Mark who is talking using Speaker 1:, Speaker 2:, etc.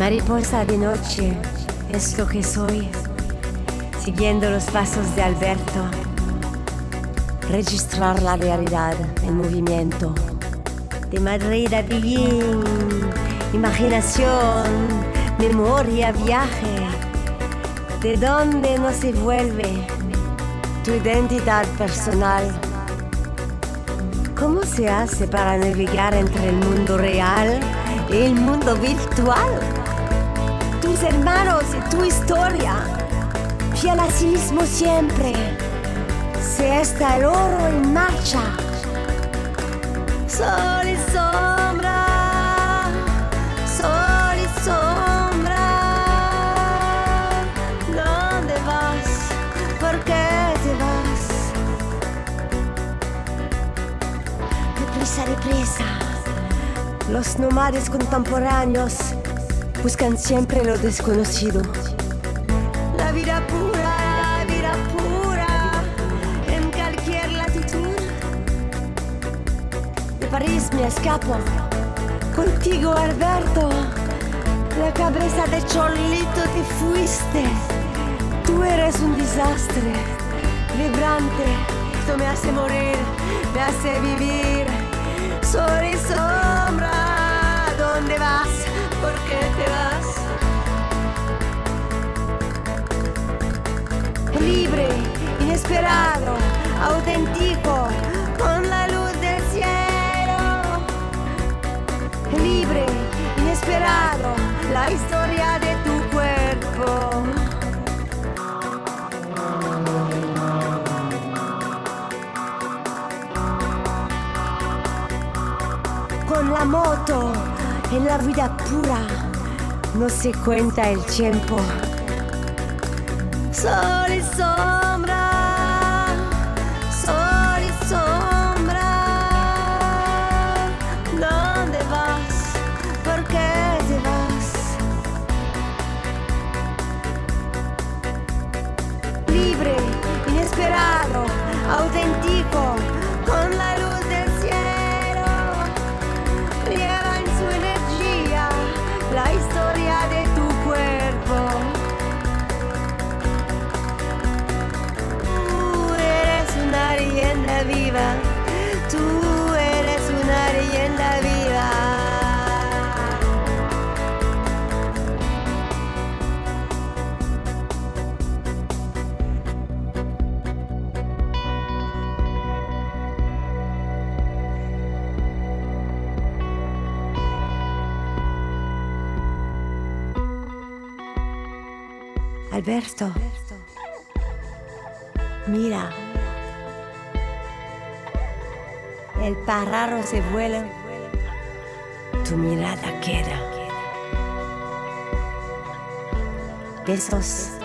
Speaker 1: Mariposa de noche es lo que soy, siguiendo los pasos de Alberto. Registrar la realidad en movimiento. De Madrid a Beijing, imaginación, memoria, viaje. De donde no se vuelve tu identidad personal. ¿Cómo se hace para navegar entre el mundo real y el mundo virtual? Tus hermanos y tu historia, fiel a sí mismo siempre. Se está el oro en marcha. Sol y sombra, sol y sombra. ¿Dónde vas? ¿Por qué te vas? Deprisa, deprisa. Los nómades contemporáneos buscan siempre lo desconocido. La vida pura, en cualquier latitud. De París me escapo, contigo Alberto. La cabeza de Cholito te fuiste. Tú eres un desastre, vibrante. Esto me hace morir, me hace vivir. Sol y sombra, ¿dónde vas? ¿Por qué te vas? Libre, inesperado, auténtico, con la luz del cielo. Libre, inesperado, la historia de tu cuerpo. Con la moto, en la vida pura, no se cuenta el tiempo. Sol y sombra, sol y sombra. ¿Dónde vas? ¿Por qué te vas? Libre, inesperado, auténtico, con la luz del cielo. Lleva en su energía la historia de tu cuerpo. Leyenda viva, tú eres una leyenda viva. Alberto, mira. El pájaro se vuela, tu mirada queda. Besos.